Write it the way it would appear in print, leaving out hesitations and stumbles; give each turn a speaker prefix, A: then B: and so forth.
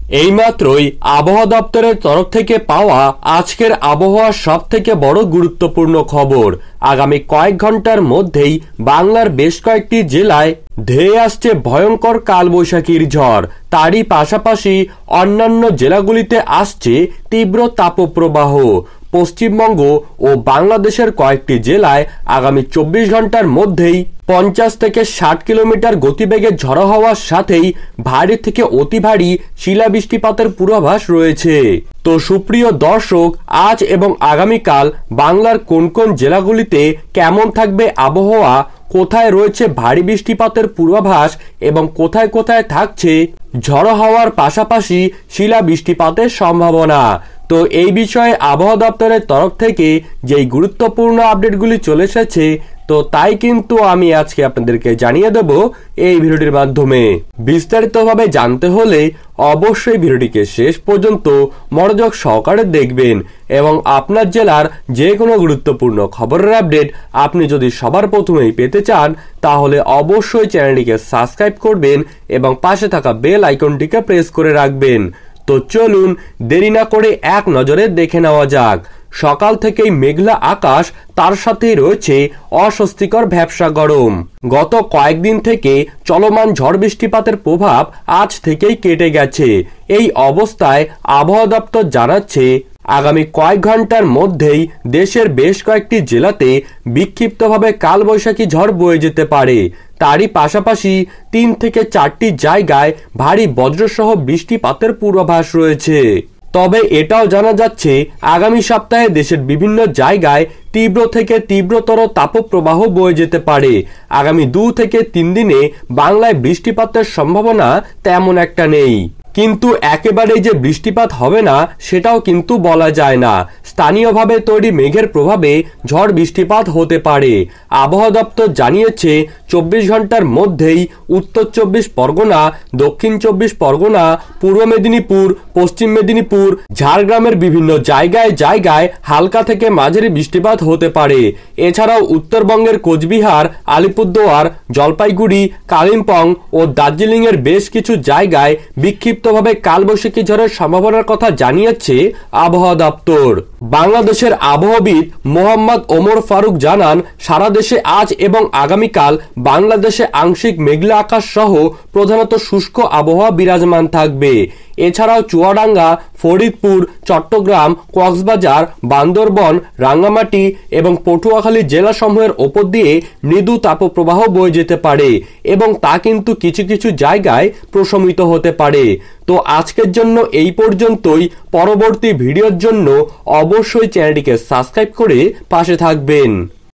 A: এইমাত্রই আবহাওয়া দপ্তরের তরফ থেকে পাওয়া আজকের আবহাওয়ার সবথেকে বড় গুরুত্বপূর্ণ খবর। আগামী কয়েক ঘন্টার মধ্যেই বাংলার বেশ কয়েকটি জেলায় ধেয়ে আসছে ভয়ঙ্কর কালবৈশাখীর ঝড়। তারই পাশাপাশি অন্যান্য জেলাগুলিতে আসছে তীব্র তাপপ্রবাহ। পশ্চিমবঙ্গ ও বাংলাদেশের কয়েকটি জেলায় আগামী 24 ঘন্টার মধ্যেই 50 থেকে 60 কিলোমিটার গতিবেগে ঝড়ো হওয়ার সাথেই ভারী থেকে অতি ভারী শিলাবৃষ্টিপাতের পূর্বাভাস রয়েছে। তো সুপ্রিয় দর্শক, আজ এবং আগামীকাল বাংলার কোন কোন জেলাগুলিতে কেমন থাকবে আবহাওয়া, কোথায় রয়েছে ভারী বৃষ্টিপাতের পূর্বাভাস এবং কোথায় কোথায় থাকছে ঝড়ো হওয়ার পাশাপাশি শিলা বৃষ্টিপাতের সম্ভাবনা, তো এই বিষয়ে আবহাওয়া দপ্তরের তরফ থেকে যেই গুরুত্বপূর্ণ আপডেটগুলি চলে এসেছে, তো তাই কিন্তু আমি আজকে আপনাদেরকে জানিয়ে দেব এই ভিডিওটির মাধ্যমে। বিস্তারিতভাবে জানতে হলে অবশ্যই ভিডিওটিকে শেষ পর্যন্ত মনোযোগ সহকারে দেখবেন এবং আপনার জেলার যে কোনো গুরুত্বপূর্ণ খবরের আপডেট আপনি যদি সবার প্রথমেই পেতে চান তাহলে অবশ্যই চ্যানেলটিকে সাবস্ক্রাইব করবেন এবং পাশে থাকা বেল আইকনটিকে প্রেস করে রাখবেন। তো চলুন দেরি না করে এক নজরে দেখে নেওয়া যাক। সকাল থেকেই মেঘলা আকাশ, তার সাথেই রয়েছে অস্বস্তিকর ভ্যাপসা গরম। গত কয়েকদিন থেকে চলমান ঝড় বৃষ্টিপাতের প্রভাব আজ থেকেই কেটে গেছে। এই অবস্থায় আবহাওয়া দপ্তর জানাচ্ছে আগামী কয়েক ঘন্টার মধ্যেই দেশের বেশ কয়েকটি জেলাতে বিক্ষিপ্তভাবে কালবৈশাখী ঝড় বয়ে যেতে পারে। তারই পাশাপাশি 3 থেকে 4টি জায়গায় ভারী বজ্রসহ বৃষ্টিপাতের পূর্বাভাস রয়েছে। তবে এটাও জানা যাচ্ছে আগামী সপ্তাহে দেশের বিভিন্ন জায়গায় তীব্র থেকে তীব্রতর তাপপ্রবাহ বয়ে যেতে পারে। আগামী 2 থেকে 3 দিনে বাংলায় বৃষ্টিপাতের সম্ভাবনা তেমন একটা নেই, কিন্তু একেবারেই যে বৃষ্টিপাত হবে না সেটাও কিন্তু বলা যায় না। স্থানীয়ভাবে তৈরি মেঘের প্রভাবে ঝড় বৃষ্টিপাত হতে পারে। আবহাওয়া দপ্তর জানিয়েছে 24 ঘন্টার মধ্যেই উত্তর 24 পরগনা, দক্ষিণ 24 পরগনা, পূর্ব মেদিনীপুর, পশ্চিম মেদিনীপুর, ঝাড়গ্রামের বিভিন্ন জায়গায় জায়গায় হালকা থেকে মাঝারি বৃষ্টিপাত হতে পারে। এছাড়াও উত্তরবঙ্গের কোচবিহার, আলিপুরদুয়ার, জলপাইগুড়ি, কালিম্পং ও দার্জিলিং এর বেশ কিছু জায়গায় বিক্ষিপ্তভাবে কালবৈশাখী ঝড়ের সম্ভাবনার কথা জানিয়েছে আবহাওয়া দপ্তর। বাংলাদেশের আবহাওয়াবিদ মোহাম্মদ ওমর ফারুক জানান, সারা দেশে আজ এবং আগামীকাল বাংলাদেশে আংশিক মেঘলা আকাশ সহ প্রধানত শুষ্ক আবহাওয়া বিরাজমান থাকবে। এছাড়াও চুয়াডাঙ্গা, ফরিদপুর, চট্টগ্রাম, কক্সবাজার, বান্দরবন, রাঙ্গামাটি এবং পটুয়াখালী জেলাসমূহের ওপর দিয়ে মৃদু তাপপ্রবাহ বয়ে যেতে পারে এবং তা কিন্তু কিছু কিছু জায়গায় প্রশমিত হতে পারে। তো আজকের জন্য এই পর্যন্তই। পরবর্তী ভিডিওর জন্য অবশ্যই চ্যানেলটিকে সাবস্ক্রাইব করে পাশে থাকবেন।